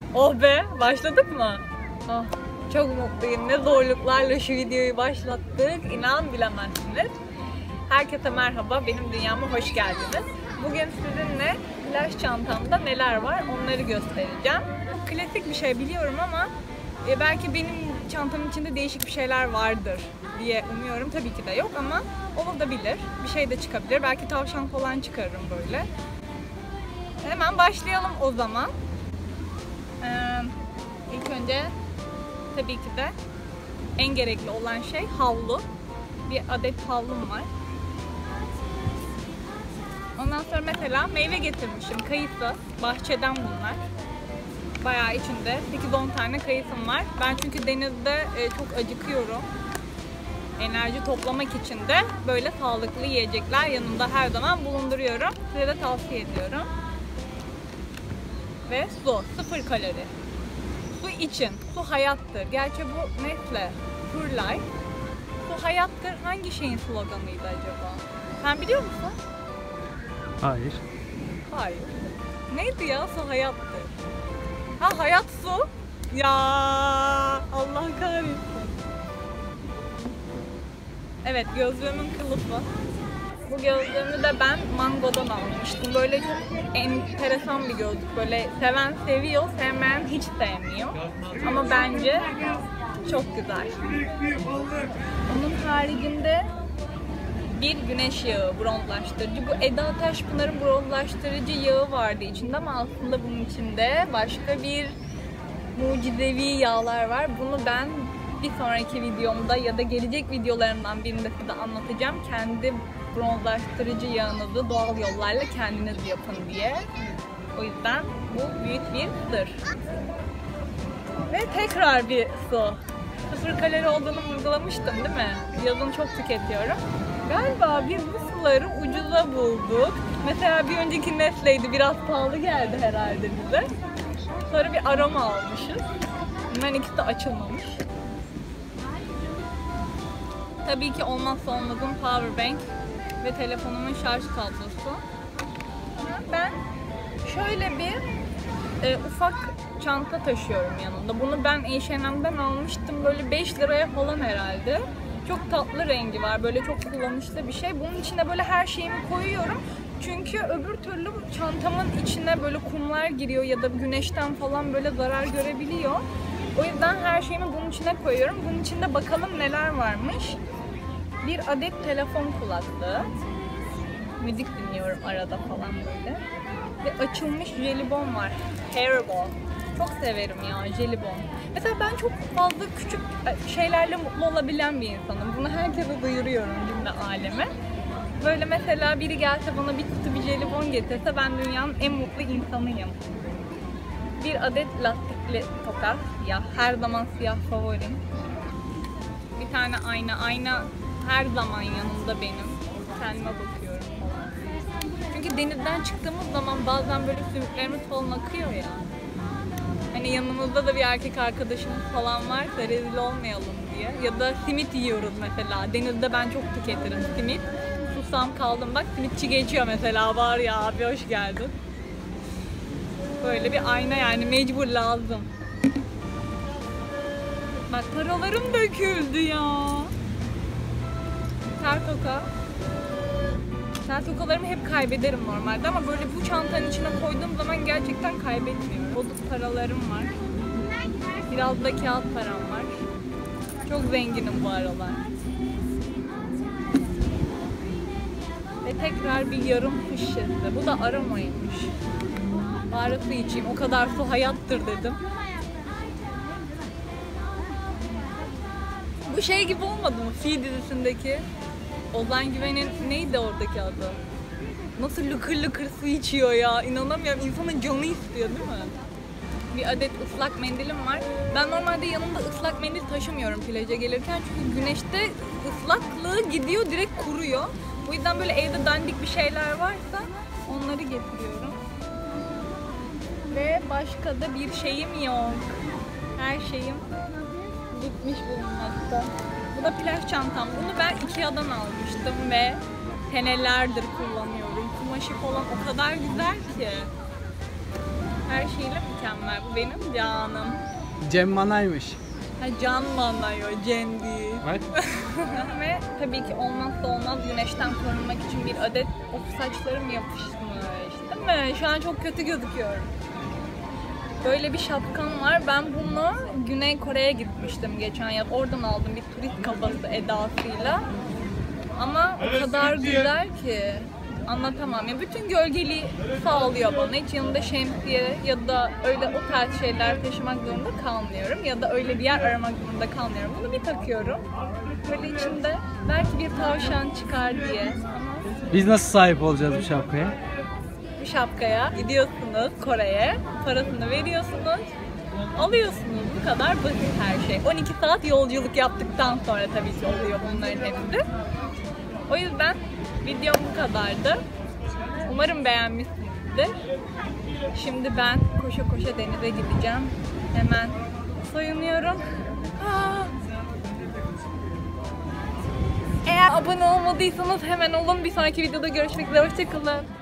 Oh be, başladık mı? Oh, çok mutluyum. Ne zorluklarla şu videoyu başlattık, inan bilemezsiniz. Herkese merhaba, benim dünyama hoş geldiniz. Bugün sizinle plaj çantamda neler var onları göstereceğim. Klasik bir şey biliyorum ama belki benim çantamın içinde değişik bir şeyler vardır diye umuyorum. Tabii ki de yok ama olabilir. Bir şey de çıkabilir. Belki tavşan falan çıkarırım böyle. Hemen başlayalım o zaman. İlk önce tabii ki de en gerekli olan şey havlu. Bir adet havlum var. Ondan sonra mesela meyve getirmişim. Kayısı. Bahçeden bunlar. Bayağı içinde 8-10 tane kayısım var. Ben çünkü denizde çok acıkıyorum. Enerji toplamak için de böyle sağlıklı yiyecekler yanımda her zaman bulunduruyorum. Size de tavsiye ediyorum. Ve su. 0 kalori. Su için. Su hayattır. Gerçi bu Nestle Pure Life. Su hayattır. Hangi şeyin sloganıydı acaba? Sen biliyor musun? Hayır. Hayır. Neydi ya? Su hayattır. Ha, hayat su. Ya Allah kahretsin. Evet, gözlüğümün kılıfı. Bu gözlüğümü de ben Mango'dan almıştım. Böyle çok enteresan bir gözlük. Böyle seven seviyor, sevmeyen hiç sevmiyor. Ama bence çok güzel. Onun haricinde bir güneş yağı, bronzlaştırıcı. Bu Eda Taşpınar'ın bronzlaştırıcı yağı vardı içinde ama aslında bunun içinde başka bir mucizevi yağlar var. Bunu ben bir sonraki videomda ya da gelecek videolarımdan birinde size anlatacağım. Kendi bronzlaştırıcı yağınızı doğal yollarla kendiniz yapın diye. O yüzden bu büyük bir sır. Ve tekrar bir su. 0 kalori olduğunu vurgulamıştım değil mi? Yazın çok tüketiyorum. Galiba biz bu suları ucuza bulduk. Mesela bir önceki Nestle'ydi, biraz pahalı geldi herhalde bize. Sonra bir aroma almışız. Bunların ikisi de açılmamış. Tabii ki olmazsa olmazım powerbank ve telefonumun şarj kablosu. Ben şöyle bir ufak çanta taşıyorum yanımda. Bunu ben H&M'den almıştım. Böyle 5 liraya falan herhalde. Çok tatlı rengi var. Böyle çok kullanışlı bir şey. Bunun içine böyle her şeyimi koyuyorum. Çünkü öbür türlü çantamın içine böyle kumlar giriyor ya da güneşten falan böyle zarar görebiliyor. O yüzden her şeyimi bunun içine koyuyorum. Bunun içinde bakalım neler varmış. Bir adet telefon kulaklığı. Müzik dinliyorum arada falan böyle. Ve açılmış jelibon var. Haribo. Çok severim ya jelibon. Mesela ben çok fazla küçük şeylerle mutlu olabilen bir insanım. Bunu herkese duyuruyorum cümle aleme. Böyle mesela biri gelse bana bir kutu bir jelibon getirse ben dünyanın en mutlu insanıyım. Bir adet lastikli tokat. Ya her zaman siyah favorim. Bir tane ayna her zaman yanımda benim. Kendime bakıyorum falan. Çünkü denizden çıktığımız zaman bazen böyle sümüklerimiz falan akıyor ya. Hani yanımızda da bir erkek arkadaşımız falan varsa rezil olmayalım diye. Ya da simit yiyoruz mesela. Denizde ben çok tüketirim simit. Susam kaldım bak simitçi geçiyor mesela, var ya abi hoş geldin. Böyle bir ayna yani mecbur lazım. Bak paralarım döküldü ya. Tertoka. Tertokalarımı hep kaybederim normalde ama böyle bu çantanın içine koyduğum zaman gerçekten kaybetmiyorum. Bozuk paralarım var. Biraz da kağıt param var. Çok zenginim bu aralar. Ve tekrar bir yarım su şişesi. Bu da aromaymış. Bari su içeyim. O kadar su hayattır dedim. Bu şey gibi olmadı mı? Fi dizisindeki Ozan Güven'in neydi oradaki adı? Nasıl lıkır lıkır su içiyor ya. İnanamıyorum. İnsanın canı istiyor değil mi? Bir adet ıslak mendilim var. Ben normalde yanımda ıslak mendil taşımıyorum plaja gelirken. Çünkü güneşte ıslaklığı gidiyor, direkt kuruyor. O yüzden böyle evde dandik bir şeyler varsa onları getiriyorum. Ve başka da bir şeyim yok. Her şeyim bitmiş bulunmakta. Bu da plaj çantam. Bunu ben Ikea'dan almıştım ve senelerdir kullanıyorum. Kumaşı falan o kadar güzel ki. Her şeyle mükemmel. Bu benim canım. Cem Manay'mış. Ha, can mı anlıyor? Cem değil. Bak. Ve tabii ki olmazsa olmaz güneşten korunmak için bir adet of saçlarım yapışmış. Değil mi? Şu an çok kötü gözüküyorum. Böyle bir şapkam var. Ben bunu Güney Kore'ye gitmiştim geçen yıl. Oradan aldım bir turist kafası edasıyla. Ama o kadar güzel ki anlatamam. Ya bütün gölgeliği sağlıyor bana. Hiç yanımda şemsiye ya da öyle o tarz şeyler taşımak zorunda kalmıyorum. Ya da öyle bir yer aramak zorunda kalmıyorum. Bunu bir takıyorum. Böyle içinde belki bir tavşan çıkar diye. Ama Biz nasıl sahip olacağız bu şapkaya? bu şapkaya gidiyorsunuz Kore'ye. Parasını veriyorsunuz. Alıyorsunuz. Bu kadar basit her şey. 12 saat yolculuk yaptıktan sonra tabii ki oluyor bunların hepsi. O yüzden videom bu kadardı. Umarım beğenmişsinizdir. Şimdi ben koşa koşa denize gideceğim. Hemen soyunuyorum. Eğer abone olmadıysanız hemen olun. Bir sonraki videoda görüşmek üzere. Hoşçakalın.